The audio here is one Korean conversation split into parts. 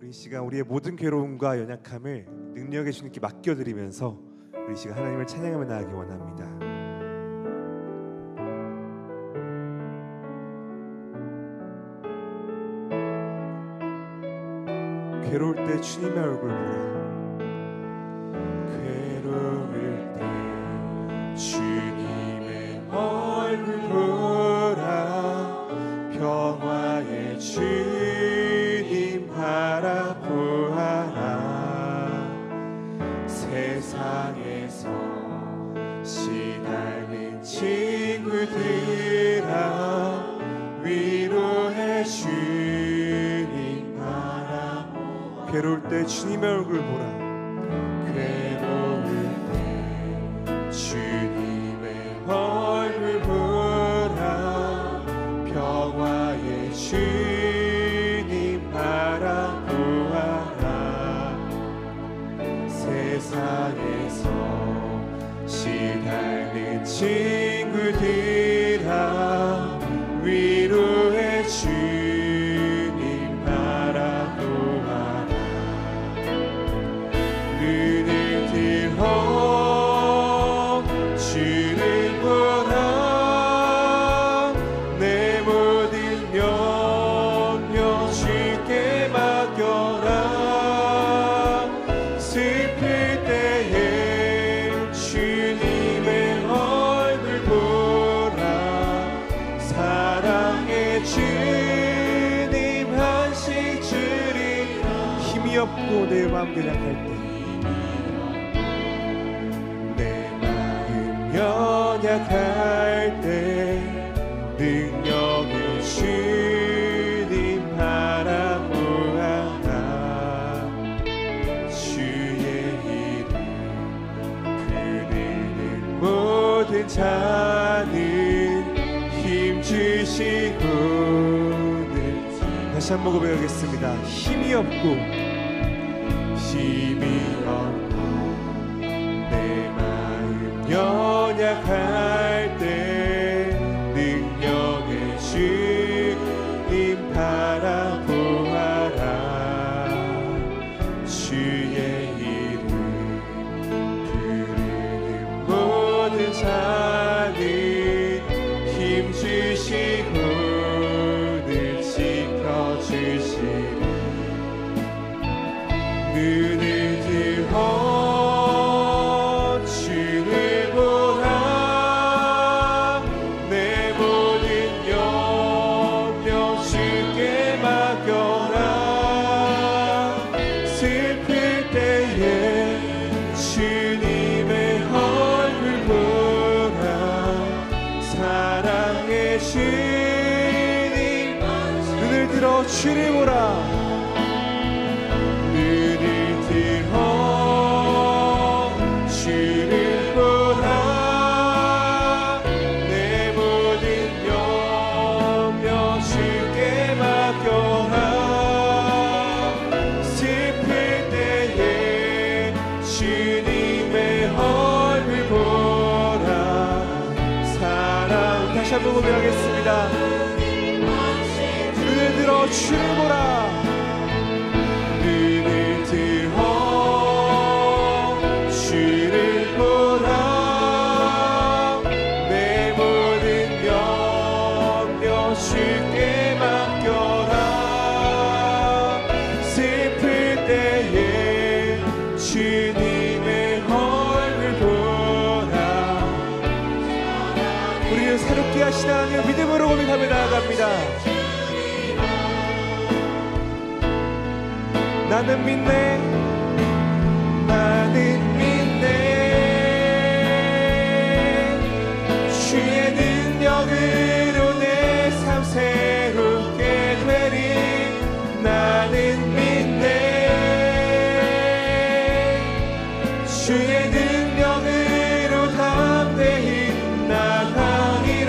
우리 이 시간 우리의 모든 괴로움과 연약함을 능력의 주님께 맡겨드리면서 우리 이 시간 하나님을 찬양하며 나아가기 원합니다. 괴로울 때 주님의 얼굴 보라. 괴로울 때 주님의 얼굴 보라. 평화의 주님 바라보아라. 세상에서 시달린 친구들아 위로해 주님 바라보아라. 괴로울 때 주님의 얼굴 보라. 괴로울 때 주님의 얼굴 보라. 평화의 주님 바라보아라. 세상에서 시달린 친구들아 위로해 주님 바라보아라. 눈을 들어 주를 보라. 내 모든 염려 주께 맡겨라. 슬플 때에 주님의 얼굴 보라. 사랑의 주님 한식 주리. 힘이 없고 내 마음 연약할 때 연약할 때 능력의 주님 바라보아라. 주의 이름 부르는 모든 자는 힘 주시고. 다시 한 번 고백하겠습니다. 힘이 없고 내 마음 연약할 때 능력의 주님 바라보아라. 주의 이름 부르는 모든 자는 힘 주시고 늘 지켜주시리. 눈을 들어 주를 보라. 내 모든 염려 주께 맡겨라. 슬플 때에 주님의 얼굴 보라. 사랑의 주님 눈을 들어 주를 보라. 한번 고백하겠습니다. 눈을 들어 주를 보라. 눈을 들어 주를 보라. 내 모든 염려 주께 맡겨라. 슬플 때에 주님의 얼굴 보라. 우리는 새롭게 하신 하나님을 믿음으로 고백하며 나아갑니다. 나는 믿네. 나는 믿네. 주의 능력으로 내 삶 새롭게 되리. 나는 믿네. 주의 능력으로 담대히 나가리라.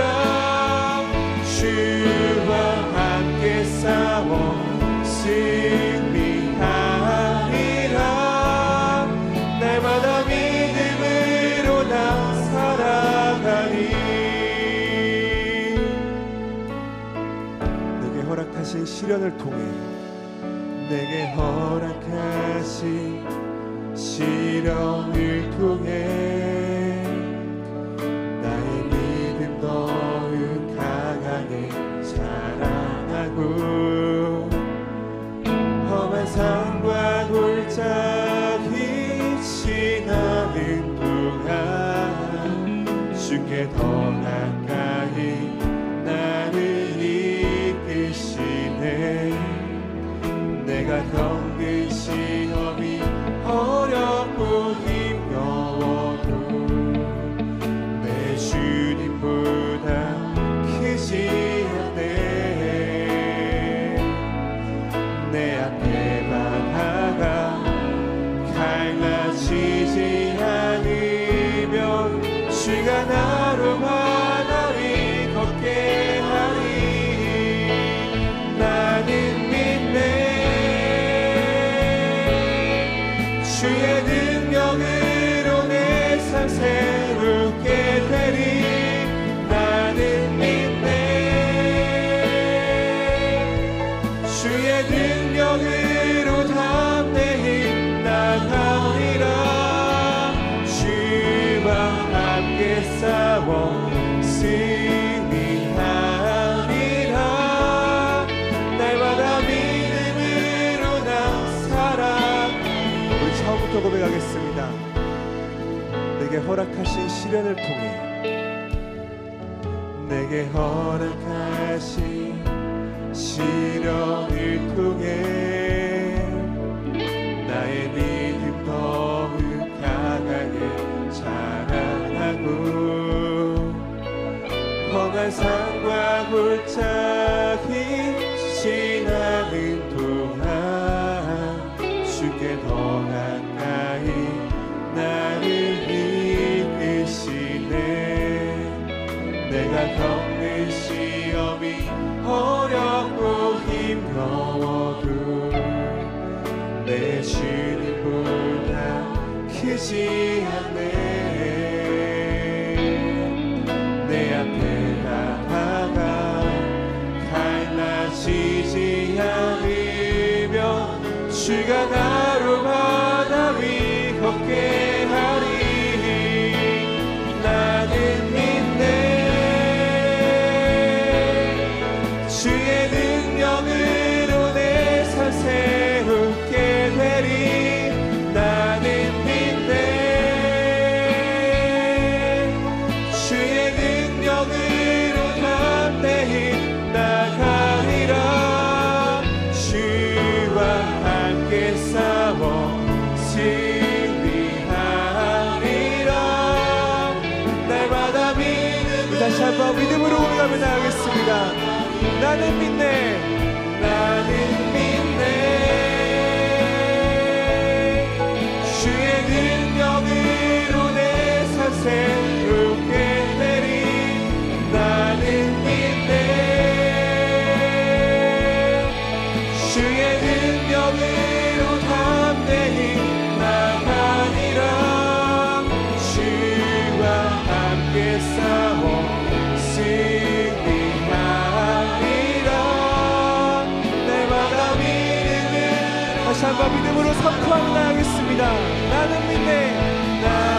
주와 함께 싸워 승리하리라. 허락하신 시련을 통해 나의 믿음 더욱 강하게 자라나고 험한 산과 골짜기 지나는 동안 주께 더 가까이 나를 이끄시네. 내가 겪는 시험이 어렵고 힘겨워도 내 주님보다 크지 않네. 내 앞에 바다가 갈라지지 않으면 주가 나로 바다 위 걷게 하리. 나는 믿네. 주의 능력으로 내 삶 새롭게 되리. 나는 믿네. 주의 능력으로 담대히 나가리라. 주와 함께 싸워 승리하리라. 날마다 믿음으로 나 살아. 우리 처음부터 고백하겠습니다. 내게 허락하신 시련을 통해 내게 허락하신 시련을 통해 나의 믿음 더욱 강하게 자라나고 험한 산과 골짜기 지나는 동안 주께 더 가까이 나를 이끄시네. 내가 겪는 시험이 어렵고 힘겨워도 내 주님보다 크지 않네. 내 앞에 바다가 갈라지지 않으면 주가 나로 바다 위 걷게 하리. 나는 믿네. 주의 능력으로 내 삶 새롭게 되리. 나는 믿네. 주의 능력으로 담대히 나가리라. 주와 함께 싸워 승리하리라. 날마다 믿음으로 다시 한번 믿음으로 고백하며 나가겠습니다. 나는 믿네. 나는 믿네. 주의 능력으로 내 삶 새롭게 되리. 나는 믿네. 주의 능력으로 담대히 나가리라. 주와 함께 싸워 승리하리라. 날마다 믿음을 다시 한번 믿음으로 선포하며 나가겠습니다. 나는 믿네.